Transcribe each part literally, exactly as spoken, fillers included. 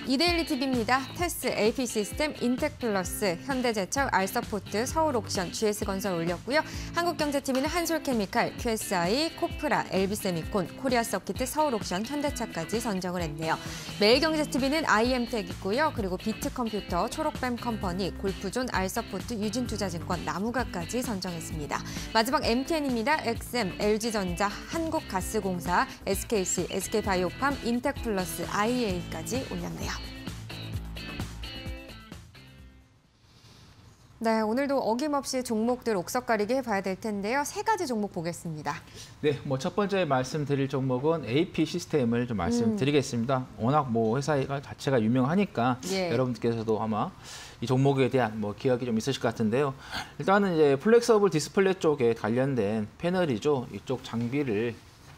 이데일리 티비입니다. 테스, 에이피시스템, 인텍플러스, 현대제철, 알서포트, 서울옥션, 지에스건설 올렸고요. 한국경제티비는 한솔케미칼, 큐에스아이, 코프라, 엘비세미콘, 코리아서키트, 서울옥션, 현대차까지 선정을 했네요. 매일경제티비는 아이엠텍이고요. 그리고 비트컴퓨터, 초록뱀 컴퍼니, 골프존, 알서포트, 유진투자증권, 나무가까지 선정했습니다. 마지막 엠티엔입니다. 엑스엠, 엘지전자, 한국가스공사, 에스케이씨, 에스케이바이오팜, 인텍플러스, 아이에이까지 올렸네요. 네, 오늘도 어김없이 종목들 옥석가리기 해봐야 될 텐데요. 세 가지 종목 보겠습니다. 네, 뭐 첫 번째 말씀드릴 종목은 에이피 시스템을 좀 말씀드리겠습니다. 음. 워낙 뭐 회사 자체가 유명하니까 예. 여러분들께서도 아마 이 종목에 대한 뭐 기억이 좀 있으실 것 같은데요. 일단은 이제 플렉서블 디스플레이 쪽에 관련된 패널이죠. 이쪽 장비를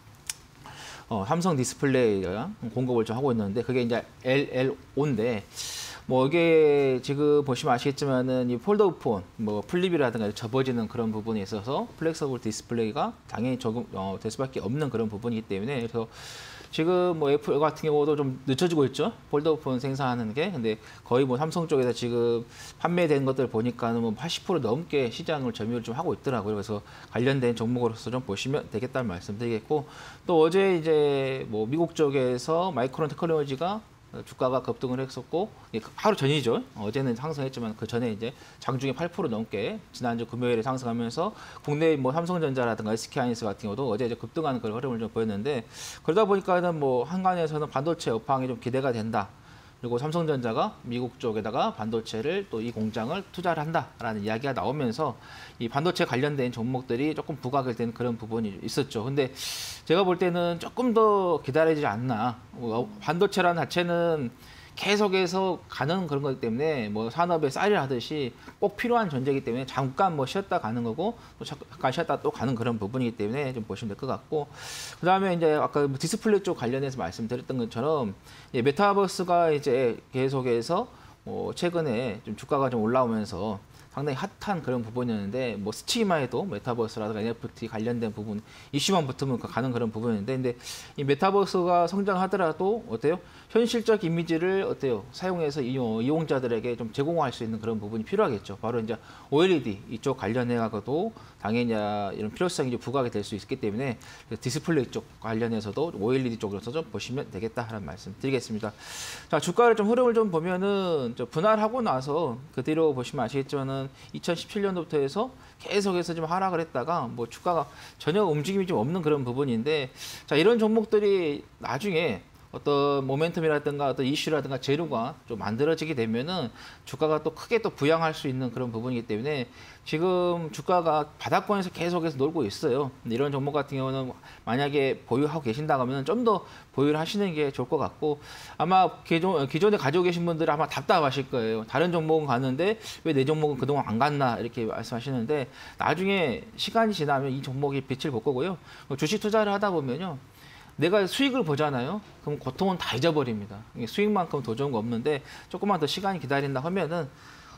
어, 삼성 디스플레이가 공급을 좀 하고 있는데 그게 이제 엘엘오인데. 뭐 이게 지금 보시면 아시겠지만은 이 폴더폰, 뭐 플립이라든가 접어지는 그런 부분에 있어서 플렉서블 디스플레이가 당연히 적용 어, 될 수밖에 없는 그런 부분이기 때문에 그래서 지금 뭐 애플 같은 경우도 좀 늦춰지고 있죠. 폴더폰 생산하는 게. 근데 거의 뭐 삼성 쪽에서 지금 판매된 것들 보니까는 뭐 팔십 퍼센트 넘게 시장을 점유를 좀 하고 있더라고요. 그래서 관련된 종목으로서 좀 보시면 되겠다는 말씀드리겠고 또 어제 이제 뭐 미국 쪽에서 마이크론 테크놀로지가 주가가 급등을 했었고 하루 전이죠. 어제는 상승했지만 그 전에 이제 장중에 팔 퍼센트 넘게 지난주 금요일에 상승하면서 국내 뭐 삼성전자라든가 에스케이하이닉스 같은 경우도 어제 이제 급등하는 그런 흐름을 좀 보였는데 그러다 보니까는 뭐 한간에서는 반도체 업황이 좀 기대가 된다. 그리고 삼성전자가 미국 쪽에다가 반도체를 또 이 공장을 투자를 한다라는 이야기가 나오면서 이 반도체 관련된 종목들이 조금 부각이 된 그런 부분이 있었죠. 근데 제가 볼 때는 조금 더 기다리지 않나. 반도체라는 자체는 계속해서 가는 그런 거기 때문에 뭐 산업에 쌀을 하듯이 꼭 필요한 존재이기 때문에 잠깐 뭐 쉬었다 가는 거고 또 잠깐 쉬었다 또 가는 그런 부분이기 때문에 좀 보시면 될 것 같고 그다음에 이제 아까 디스플레이 쪽 관련해서 말씀드렸던 것처럼 메타버스가 이제 계속해서 뭐 최근에 좀 주가가 좀 올라오면서 상당히 핫한 그런 부분이었는데 뭐 스치기만 해도 메타버스라든가 엔에프티 관련된 부분 이슈만 붙으면 가는 그런 부분인데 근데 이 메타버스가 성장하더라도 어때요? 현실적 이미지를 어때요? 사용해서 이용자들에게 좀 제공할 수 있는 그런 부분이 필요하겠죠. 바로 이제 오엘이디 이쪽 관련해가지고 당연히 이런 필요성이 좀 부각이 될 수 있기 때문에 디스플레이 쪽 관련해서도 오엘이디 쪽으로서 좀 보시면 되겠다라는 말씀 드리겠습니다. 자, 주가를 좀 흐름을 좀 보면은 저 분할하고 나서 그 뒤로 보시면 아시겠지만은 이천십칠 년도부터 해서 계속해서 좀 하락을 했다가 뭐 주가가 전혀 움직임이 좀 없는 그런 부분인데 자, 이런 종목들이 나중에 어떤 모멘텀이라든가 어떤 이슈라든가 재료가 좀 만들어지게 되면은 주가가 또 크게 또 부양할 수 있는 그런 부분이기 때문에 지금 주가가 바닥권에서 계속해서 놀고 있어요. 이런 종목 같은 경우는 만약에 보유하고 계신다고 하면 좀 더 보유를 하시는 게 좋을 것 같고 아마 기존, 기존에 가지고 계신 분들은 아마 답답하실 거예요. 다른 종목은 갔는데 왜 내 종목은 그동안 안 갔나 이렇게 말씀하시는데 나중에 시간이 지나면 이 종목이 빛을 볼 거고요. 주식 투자를 하다 보면요. 내가 수익을 보잖아요. 그럼 고통은 다 잊어버립니다. 수익만큼 더 좋은 거 없는데 조금만 더 시간이 기다린다 하면은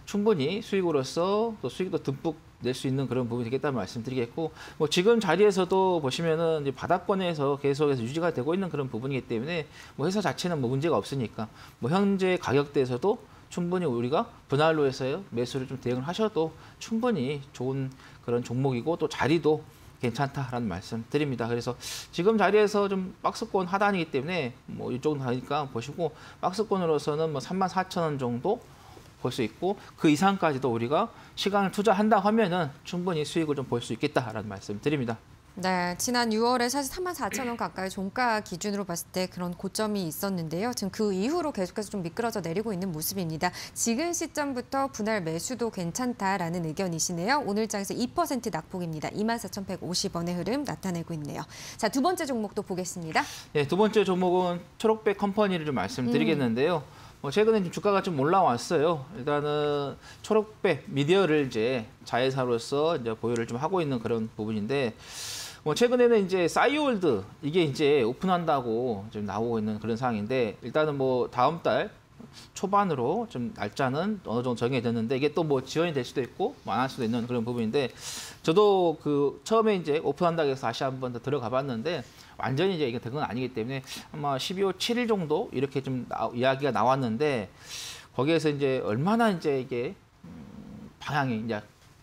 충분히 수익으로서 또 수익도 듬뿍 낼 수 있는 그런 부분이 되겠다는 말씀드리겠고 뭐 지금 자리에서도 보시면은 이제 바닥권에서 계속해서 유지가 되고 있는 그런 부분이기 때문에 뭐 회사 자체는 뭐 문제가 없으니까 뭐 현재 가격대에서도 충분히 우리가 분할로 해서요 매수를 좀 대응을 하셔도 충분히 좋은 그런 종목이고 또 자리도 괜찮다라는 말씀 드립니다. 그래서 지금 자리에서 좀 박스권 하단이기 때문에 뭐 이쪽은 다니까 보시고 박스권으로서는 뭐 삼만 사천 원 정도 볼 수 있고 그 이상까지도 우리가 시간을 투자한다 하면은 충분히 수익을 좀 볼 수 있겠다라는 말씀 드립니다. 네, 지난 유월에 사실 삼만 사천 원 가까이 종가 기준으로 봤을 때 그런 고점이 있었는데요. 지금 그 이후로 계속해서 좀 미끄러져 내리고 있는 모습입니다. 지금 시점부터 분할 매수도 괜찮다라는 의견이시네요. 오늘 장에서 이 퍼센트 낙폭입니다. 이만 사천백오십 원의 흐름 나타내고 있네요. 자, 두 번째 종목도 보겠습니다. 네, 두 번째 종목은 초록백 컴퍼니를 좀 말씀드리겠는데요. 음. 뭐 최근에 좀 주가가 좀 올라왔어요. 일단은 초록백 미디어를 이제 자회사로서 이제 보유를 좀 하고 있는 그런 부분인데 뭐 최근에는 이제 싸이월드 이게 이제 오픈한다고 좀 나오고 있는 그런 상황인데 일단은 뭐 다음 달 초반으로 좀 날짜는 어느 정도 정해졌는데 이게 또 뭐 지연이 될 수도 있고 뭐 안 할 수도 있는 그런 부분인데 저도 그 처음에 이제 오픈한다고 해서 다시 한번 더 들어가 봤는데 완전히 이제 이게 된 건 아니기 때문에 아마 십이월 칠일 정도 이렇게 좀 나, 이야기가 나왔는데 거기에서 이제 얼마나 이제 이게 음, 방향이 이제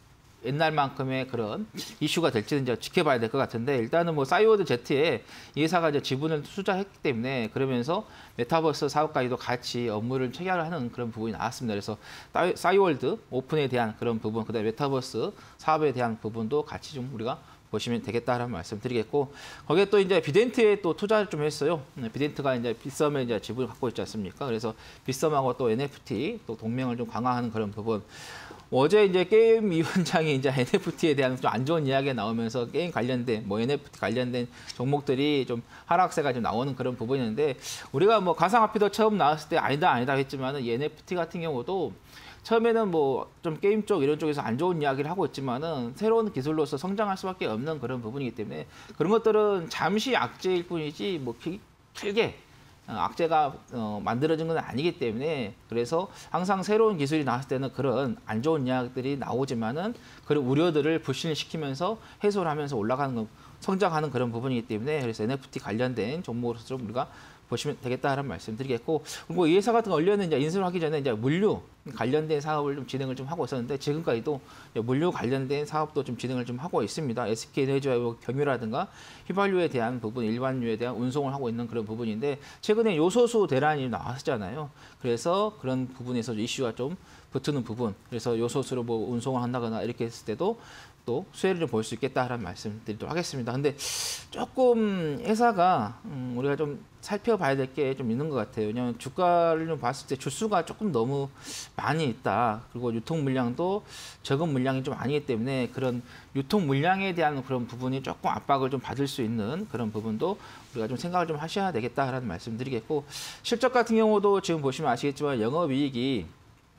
옛날만큼의 그런 이슈가 될지는 이제 지켜봐야 될 것 같은데 일단은 뭐 싸이월드 Z에 이 회사가 이제 지분을 투자했기 때문에 그러면서 메타버스 사업까지도 같이 업무를 체결하는 그런 부분이 나왔습니다. 그래서 싸이월드 오픈에 대한 그런 부분, 그다음에 메타버스 사업에 대한 부분도 같이 좀 우리가 보시면 되겠다라는 말씀 드리겠고 거기에 또 이제 비덴트에 또 투자를 좀 했어요. 비덴트가 이제 빗썸에 이제 지분을 갖고 있지 않습니까? 그래서 빗썸하고 또 엔에프티 또 동맹을 좀 강화하는 그런 부분. 어제 이제 게임 위원장이 이제 엔에프티에 대한 좀 안 좋은 이야기가 나오면서 게임 관련된 뭐 엔에프티 관련된 종목들이 좀 하락세가 좀 나오는 그런 부분이었는데 우리가 뭐 가상화폐도 처음 나왔을 때 아니다 아니다 했지만은 이 엔에프티 같은 경우도 처음에는 뭐 좀 게임 쪽 이런 쪽에서 안 좋은 이야기를 하고 있지만은 새로운 기술로서 성장할 수밖에 없는 그런 부분이기 때문에 그런 것들은 잠시 악재일 뿐이지 뭐 길게 악재가 어, 만들어진 건 아니기 때문에 그래서 항상 새로운 기술이 나왔을 때는 그런 안 좋은 이야기들이 나오지만은 그런 우려들을 불신시키면서 해소를 하면서 올라가는 거, 성장하는 그런 부분이기 때문에 그래서 엔에프티 관련된 종목으로서 좀 우리가 보시면 되겠다라는 말씀 드리겠고 그리고 이 회사 같은 거 원래는 이제 인수를 하기 전에 이제 물류 관련된 사업을 좀 진행을 좀 하고 있었는데 지금까지도 물류 관련된 사업도 좀 진행을 좀 하고 있습니다. 에스케이에너지와 경유라든가 휘발유에 대한 부분, 일반유에 대한 운송을 하고 있는 그런 부분인데 최근에 요소수 대란이 나왔잖아요. 그래서 그런 부분에서 이슈가 좀 붙는 부분. 그래서 요소수로 뭐 운송을 한다거나 이렇게 했을 때도 또 수혜를 좀 볼 수 있겠다라는 말씀 드리도록 하겠습니다. 근데 조금 회사가 음, 우리가 좀 살펴봐야 될 게 좀 있는 것 같아요. 왜냐하면 주가를 좀 봤을 때 주수가 조금 너무 많이 있다. 그리고 유통 물량도 적은 물량이 좀 아니기 때문에 그런 유통 물량에 대한 그런 부분이 조금 압박을 좀 받을 수 있는 그런 부분도 우리가 좀 생각을 좀 하셔야 되겠다라는 말씀 드리겠고 실적 같은 경우도 지금 보시면 아시겠지만 영업이익이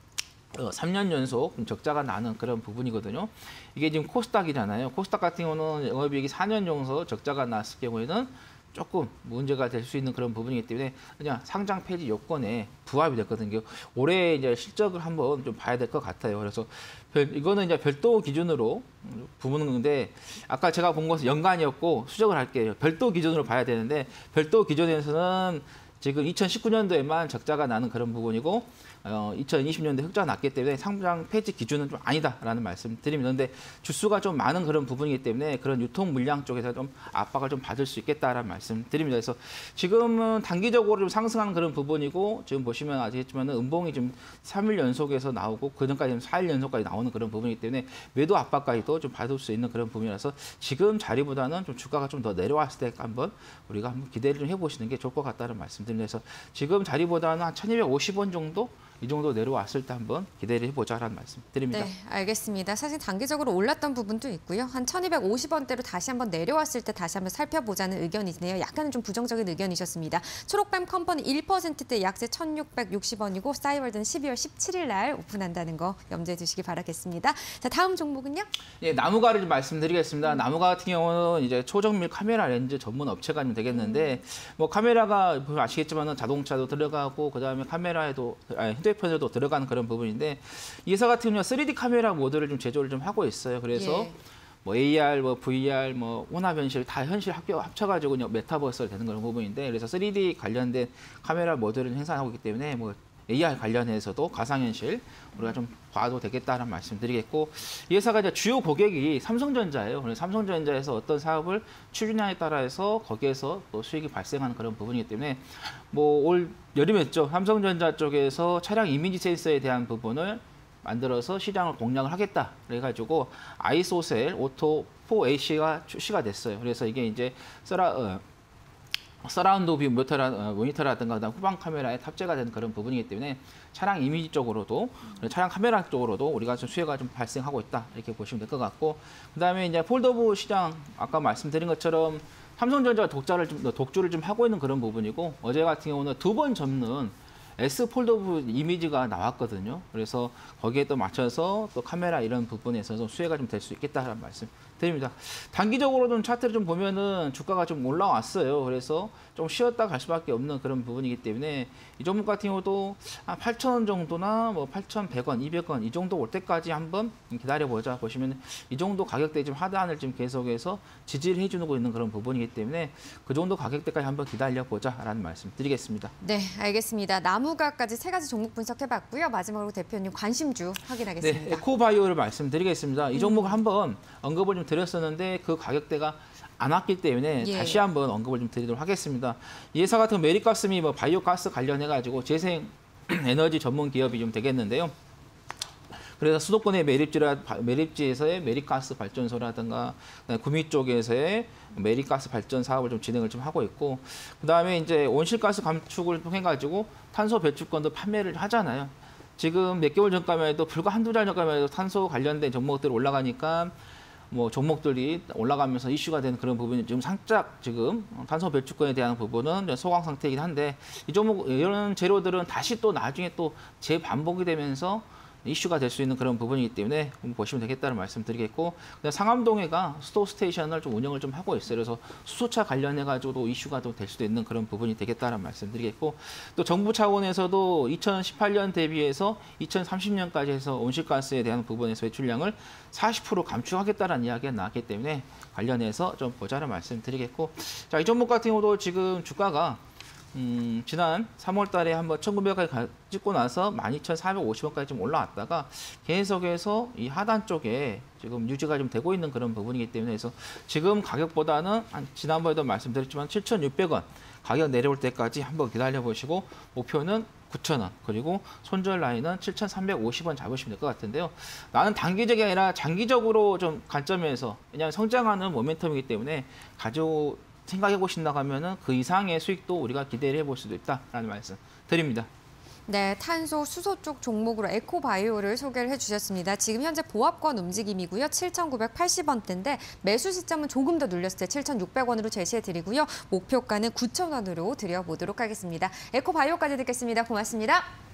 어, 삼 년 연속 적자가 나는 그런 부분이거든요. 이게 지금 코스닥이잖아요. 코스닥 같은 경우는 영업이익이 사 년 정도 적자가 났을 경우에는 조금 문제가 될 수 있는 그런 부분이기 때문에 그냥 상장 폐지 요건에 부합이 됐거든요. 올해 이제 실적을 한번 좀 봐야 될 것 같아요. 그래서 별, 이거는 이제 별도 기준으로 부분은 건데 아까 제가 본 것은 연간이었고 수정을 할게요. 별도 기준으로 봐야 되는데 별도 기준에서는 지금 이천십구 년도에만 적자가 나는 그런 부분이고 어, 이천이십 년도에 흑자가 났기 때문에 상장 폐지 기준은 좀 아니다라는 말씀 드립니다. 그런데 주수가 좀 많은 그런 부분이기 때문에 그런 유통 물량 쪽에서 좀 압박을 좀 받을 수 있겠다라는 말씀 드립니다. 그래서 지금은 단기적으로 좀 상승하는 그런 부분이고 지금 보시면 아시겠지만 음봉이 좀 삼 일 연속에서 나오고 그전까지는 사 일 연속까지 나오는 그런 부분이기 때문에 매도 압박까지도 좀 받을 수 있는 그런 부분이라서 지금 자리보다는 좀 주가가 좀 더 내려왔을 때 한번 우리가 한번 기대를 좀 해보시는 게 좋을 것 같다는 말씀 드립니다. 그래서 지금 자리보다는 한 천이백오십 원 정도 이 정도 내려왔을 때 한번 기대를 해보자라는 말씀 드립니다. 네, 알겠습니다. 사실 단기적으로 올랐던 부분도 있고요. 한 천이백오십 원대로 다시 한번 내려왔을 때 다시 한번 살펴보자는 의견이네요. 약간은 좀 부정적인 의견이셨습니다. 초록뱀 컴퍼니 일 퍼센트대 약세 천육백육십 원이고 싸이월드는 십이월 십칠일 날 오픈한다는 거 염두에 두시기 바라겠습니다. 자, 다음 종목은요? 예, 나무가를 좀 말씀드리겠습니다. 나무가 같은 경우는 이제 초정밀 카메라 렌즈 전문 업체가 좀 되겠는데 음. 뭐 카메라가 아시겠지만은 자동차도 들어가고 그다음에 카메라에도 아니, 휴대폰에도 들어가는 그런 부분인데 이 회사 같은 경우는 쓰리디 카메라 모드를 좀 제조를 좀 하고 있어요. 그래서 예. 뭐 에이알, 뭐 브이알, 뭐 혼합 현실 다 현실 합쳐 합쳐가지고 메타버스가 되는 그런 부분인데 그래서 쓰리디 관련된 카메라 모드를 생산하고 있기 때문에 뭐 에이알 관련해서도 가상현실 우리가 좀 봐도 되겠다는 말씀드리겠고 이 회사가 이제 주요 고객이 삼성전자예요. 그래서 삼성전자에서 어떤 사업을 추진하에 따라서 거기에서 또 수익이 발생하는 그런 부분이기 때문에 뭐 올 여름이었죠. 삼성전자 쪽에서 차량 이미지 센서에 대한 부분을 만들어서 시장을 공략을 하겠다. 그래가지고 아이소셀 오토 사 에이씨가 출시가 됐어요. 그래서 이게 이제 서라 어, 서라운드 뷰 모니터라, 모니터라든가 그다음 후방 카메라에 탑재가 되는 그런 부분이기 때문에 차량 이미지 쪽으로도 차량 카메라 쪽으로도 우리가 좀 수혜가 좀 발생하고 있다 이렇게 보시면 될 것 같고 그다음에 이제 폴더블 시장 아까 말씀드린 것처럼 삼성전자가 독자를 좀 독주를 좀 하고 있는 그런 부분이고 어제 같은 경우는 두 번 접는 S 폴더블 이미지가 나왔거든요. 그래서 거기에 또 맞춰서 또 카메라 이런 부분에서 좀 수혜가 좀 될 수 있겠다는 말씀 드립니다. 단기적으로 좀 차트를 좀 보면은 주가가 좀 올라왔어요. 그래서 좀 쉬었다 갈 수밖에 없는 그런 부분이기 때문에 이 종목 같은 경우도 한 팔천 원 정도나 뭐 팔천백 원, 이백 원 이 정도 올 때까지 한번 기다려보자. 보시면 이 정도 가격대 지금 하단을 지금 계속해서 지지를 해주고 있는 그런 부분이기 때문에 그 정도 가격대까지 한번 기다려보자라는 말씀 드리겠습니다. 네, 알겠습니다. 나무가까지 세 가지 종목 분석해봤고요. 마지막으로 대표님 관심주 확인하겠습니다. 네, 에코바이오를 말씀드리겠습니다. 이 종목을 음. 한번 언급을 좀 드렸었는데 그 가격대가 안 왔기 때문에 예. 다시 한번 언급을 좀 드리도록 하겠습니다. 이 회사 같은 메리가스미 뭐 바이오 가스 관련해가지고 재생 에너지 전문 기업이 좀 되겠는데요. 그래서 수도권의 매립지라 매립지에서의 메리가스 발전소라든가 구미 쪽에서의 메리가스 발전 사업을 좀 진행을 좀 하고 있고, 그 다음에 이제 온실가스 감축을 통해 가지고 탄소 배출권도 판매를 하잖아요. 지금 몇 개월 전까지만 해도 불과 한두 달 전까지만 해도 탄소 관련된 종목들이 올라가니까 뭐 종목들이 올라가면서 이슈가 되는 그런 부분이 지금 살짝 지금 탄소 배출권에 대한 부분은 소강 상태이긴 한데 이 종목 이런 재료들은 다시 또 나중에 또 재반복이 되면서 이슈가 될 수 있는 그런 부분이기 때문에 보시면 되겠다는 말씀드리겠고, 상암동해가 수도 스테이션을 좀 운영을 좀 하고 있어요. 그래서 수소차 관련해가지고도 이슈가 또 될 수도 있는 그런 부분이 되겠다는 말씀드리겠고, 또 정부 차원에서도 이천십팔 년 대비해서 이천삼십 년까지 해서 온실가스에 대한 부분에서 배출량을 사십 퍼센트 감축하겠다는 이야기가 나왔기 때문에 관련해서 좀 보자는 말씀드리겠고, 자, 이 종목 같은 경우도 지금 주가가 음, 지난 삼월 달에 한번 천구백까지 찍고 나서 만 이천사백오십 원까지 좀 올라왔다가 계속해서 이 하단 쪽에 지금 유지가 좀 되고 있는 그런 부분이기 때문에 그래서 지금 가격보다는 한 지난번에도 말씀드렸지만 칠천육백 원 가격 내려올 때까지 한번 기다려 보시고 목표는 구천 원 그리고 손절 라인은 칠천삼백오십 원 잡으시면 될 것 같은데요. 나는 단기적이 아니라 장기적으로 좀 관점에서, 왜냐하면 성장하는 모멘텀이기 때문에 가지고 생각해 보신다고 하면은 그 이상의 수익도 우리가 기대를 해볼 수도 있다라는 말씀 드립니다. 네, 탄소 수소 쪽 종목으로 에코바이오를 소개를 해주셨습니다. 지금 현재 보합권 움직임이고요. 칠천구백팔십 원대인데 매수 시점은 조금 더 눌렸을 때 칠천육백 원으로 제시해드리고요. 목표가는 구천 원으로 드려보도록 하겠습니다. 에코바이오까지 듣겠습니다. 고맙습니다.